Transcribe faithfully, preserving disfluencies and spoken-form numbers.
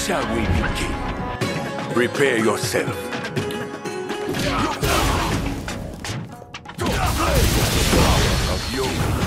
shall we begin? Prepare yourself. The power of yoga.